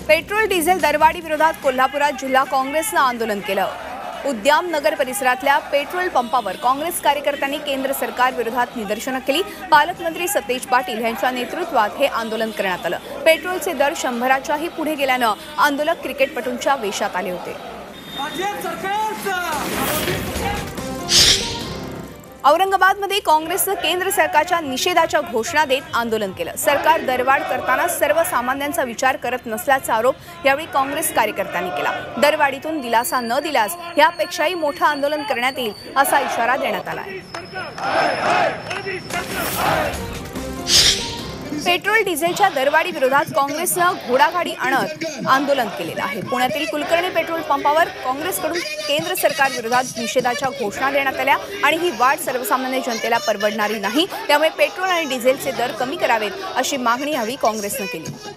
Petrol diesel दरवाढी विरोधात कोल्हापुरात जिल्हा काँग्रेसनं आंदोलन केलं। उद्याम नगर परिसरातल्या पेट्रोल पंपावर काँग्रेस कार्यकर्त्यांनी केंद्र सरकार विरोधात निदर्शनं केली। पालकमंत्री सतेज पाटील यांच्या नेतृत्वात हे आंदोलन करण्यात आलं। पेट्रोलचे दर 100च्याही पुढे गेल्यानं आंदोलक क्रिकेटपटूंच्या वेशात आले होते। औरंगाबादमध्ये काँग्रेसनं केंद्र सरकारच्या निषेधाच्या घोषणा देत आंदोलन केलं। सरकार दरवाढ करताना सर्वसामान्यांचा विचार करत नसल्याचा आरोप यावेळी काँग्रेस कार्यकर्त्यांनी केला। दरवाढीतून दिलासा न दिल्यास यापेक्षाही मोठं आंदोलन करण्यात येईल असा इशारा देण्यात आला आहे। पेट्रोल डिझेलच्या दरवाढी विरोधात काँग्रेसनं घोडागाडी आणत आंदोलन केलेलं आहे। पुण्यातील कुलकर्णी पेट्रोल पंपावर काँग्रेसकडून केंद्र सरकार विरोधात निषेधाच्या घोषणा देण्यात आल्या आणि ही वाढ सर्वसामान्य जनतेला परवडणारी नाही, त्यामुळे पेट्रोल आणि डिझेलचे दर कमी करावेत अशी मागणी यावेळी काँग्रेसनं केली।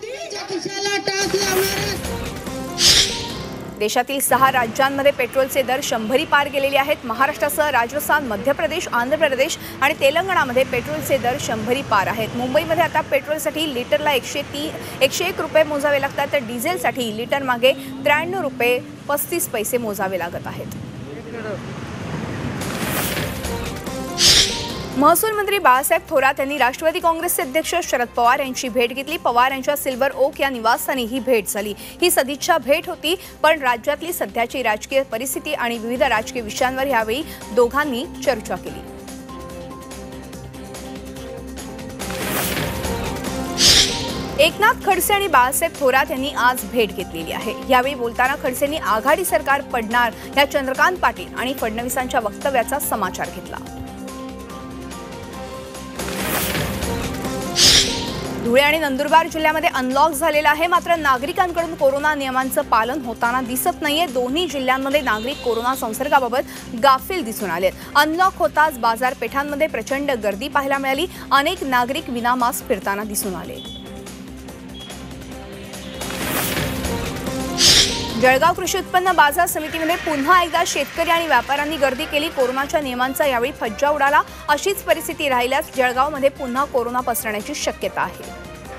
देशातील 6 राज्यांमध्ये पेट्रोलचे दर 100 पार गेलेले आहेत। महाराष्ट्रासह राजस्थान, मध्य प्रदेश, आंध्र प्रदेश आणि तेलंगणामध्ये पेट्रोलचे दर 100 पार आहेत। मुंबईमध्ये आता पेट्रोलसाठी लिटरला 101 रुपये मोजावे लागतात, तर डिझेलसाठी लिटर मागे 93 रुपये 35 पैसे मोजावे लागत आहेत। महसूल मंत्री बाळासाहेब थोरात यांनी राष्ट्रवादी काँग्रेसचे अध्यक्ष शरद पवार यांची भेट घेतली। पवार यांच्या सिल्वर ओक या निवासस्थानी ही भेट झाली। ही सदिच्छा भेट होती, पण राज्यातली सध्याची राजकीय परिस्थिती आणि विविध राजकीय विषयांवर यावेळी दोघांनी चर्चा केली। एकनाथ खडसे आणि बाळासाहेब थोरात यांनी आज भेट घेतलेली आहे। यावेळी बोलताना खडसेंनी आघाडी सरकार पडणार या चंद्रकांत पाटील आणि फडणवीसांच्या वक्तव्याचा समाचार घेतला। धुळे आणि नंदुरबार जिल्ह्यामध्ये अनलॉक झालेला आहे, मात्र नागरिकांकडून कोरोना नियमांचं पालन होताना दिसत नाहीये। दोन्ही जिल्ह्यांमध्ये नागरिक कोरोना संसर्गाबाबत गाफील दिसून आलेत। अनलॉक होताच बाजारपेठांमध्ये प्रचंड गर्दी पाहायला मिळाली। अनेक नागरिक विनामास्क फिरताना दिसून आले। जळगाव कृषी उत्पन्न बाजार समितीमध्ये पुन्हा एकदा शेतकरी आणि व्यापाऱ्यांनी गर्दी केली। कोरोनाच्या नियमांचा यावेळी फज्जा उडाला। अशीच परिस्थिती राहिल्यास जळगावमध्ये पुन्हा कोरोना पसरण्याची शक्यता आहे।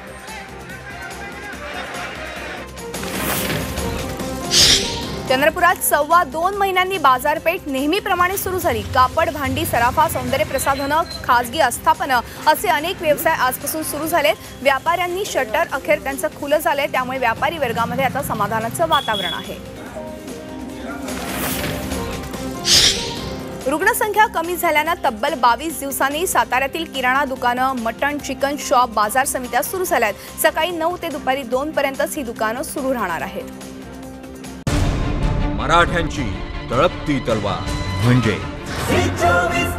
चंद्रपुरात 2.25 महिन्यांनी बाजारपेठ नेहमीप्रमाणे सुरू झाली। कापड, भांडी, सराफा, सौंदर्य प्रसाधनं, खासगी आस्थापनं असे अनेक व्यवसाय आजपासून सुरू झालेत। व्यापाऱ्यांनी शटर अखेर त्यांचं खुलं झालंय, त्यामुळे व्यापारी वर्गामध्ये आता समाधानाचं वातावरण आहे। रुग्णसंख्या कमी झाल्यानं तब्बल 22 दिवसांनी साताऱ्यातील किराणा दुकानं, मटण, चिकन शॉप, बाजार समित्या सुरू झाल्यात। सकाळी 9 ते दुपारी 2 पर्यंतच ही दुकानं सुरू राहणार आहेत। मराठ्यांची तळपती तलवार म्हणजे